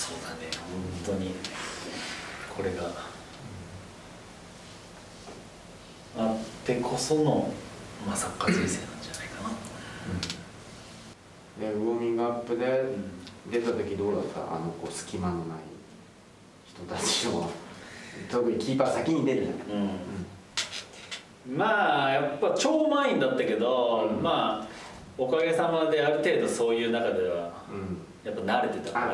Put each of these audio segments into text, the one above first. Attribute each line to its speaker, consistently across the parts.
Speaker 1: そうだね、本当にこれがあってこその、まあ、サッカー人生なんじゃないかな。
Speaker 2: でウォーミングアップで出た時どうだった？こう隙間のない人たちの特にキーパー先に出るじゃない。
Speaker 1: まあやっぱ超満員だったけど、まあおかげさまである程度そういう中ではやっぱ慣れてたから、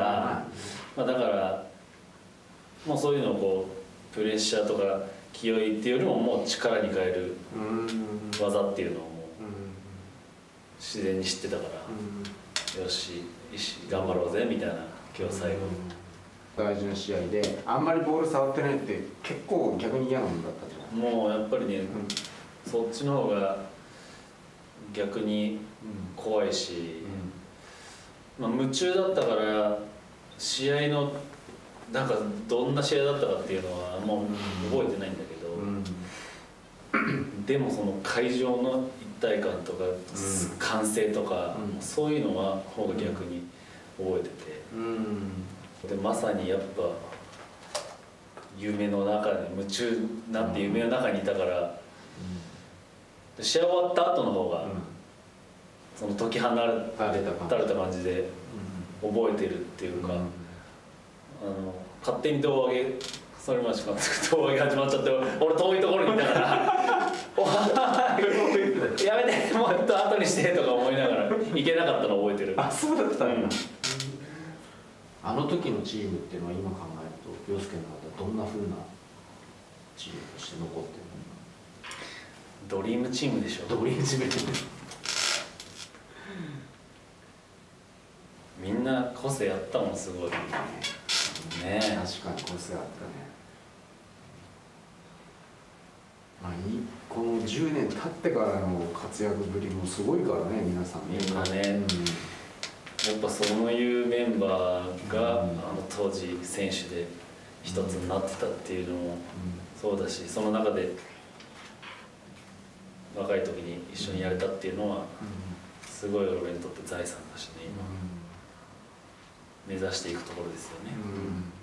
Speaker 1: まあだからもうそういうのをこうプレッシャーとか気負いっていうよりももう力に変える技っていうのをもう自然に知ってたから、よし頑張ろうぜみたいな、今日最後
Speaker 2: 大事な試合であんまりボール触ってないって結構逆に嫌なもんだったじゃん。
Speaker 1: もうやっぱりね、そっちの方が逆に怖いし、まあ、夢中だったから試合のなんかどんな試合だったかっていうのはもう覚えてないんだけど、でもその会場の一体感とか歓声とか、そういうのは方が逆に覚えてて、でまさにやっぱ夢の中で夢中になって夢の中にいたから、試合終わった後の方がその解き放たれた感じで覚えてるっていうか、勝手に胴上げ、反町監督胴上げ始まっちゃって、俺遠いところにいたから「やめてもっと後にして」とか思いながら行けなかったのを覚えてる。
Speaker 2: あ、そうだったんだ。あの時のチームっていうのは今考えると陽介の中でどんな風なチームとして残ってるの？
Speaker 1: ドリームチームでしょ。
Speaker 2: ドリームチーム
Speaker 1: みんな個性あったもん、すごいね。
Speaker 2: 確かに個性あったね。まあこの10年経ってからの活躍ぶりもすごいからね、皆さん
Speaker 1: みんなね、やっぱそういうメンバーが当時選手で一つになってたっていうのもそうだし、その中で若い時に一緒にやれたっていうのはすごい俺にとって財産だしね、今目指していくところですよね。